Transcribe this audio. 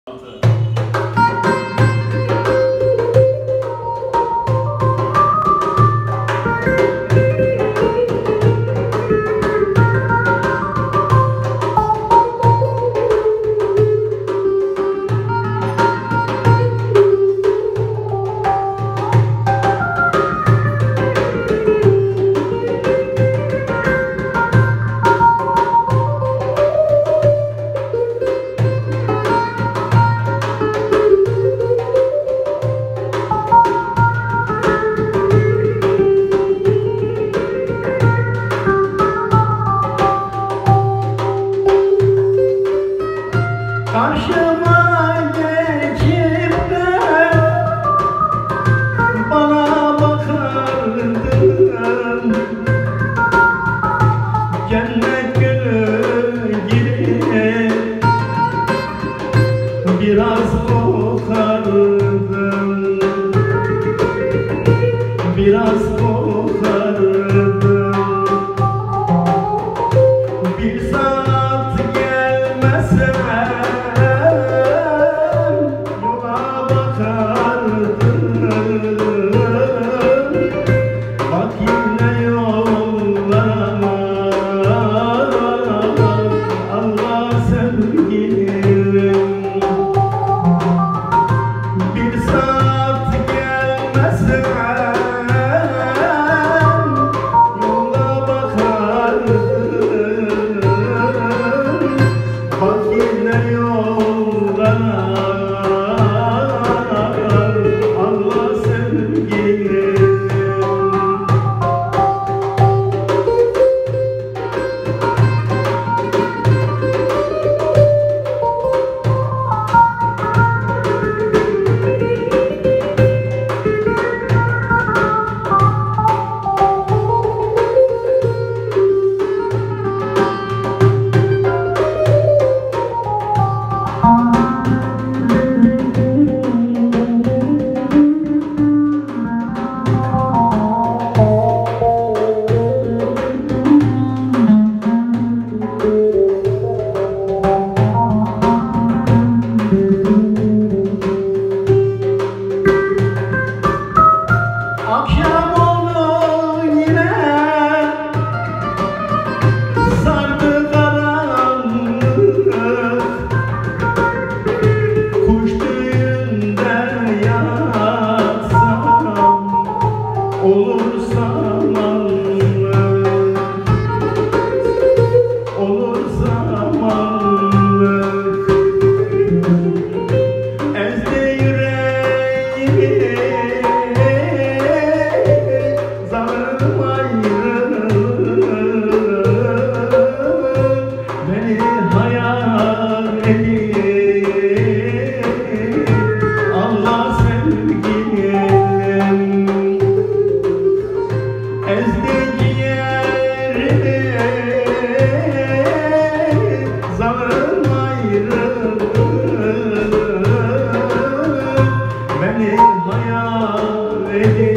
Karşıma geçip de bana bakardın, cennet gülü gibi biraz kokardın, biraz kokardın. Bir saat gelmese bak yine yollarına, Allah sevgilim. Bir saat gelmezsen yola bakardın, bak yine yollarına, Allah sevgilim. Akşam oldu yine, sardı karanlık, kuş tüyünde yatsam olur zamanlı, olur zamanlık. Ezdi yüreğimi zalim ayrılık, beni hayal edip Allah sevgilim. Ezdi ciğerimi zalim ayrılık, beni hayal edip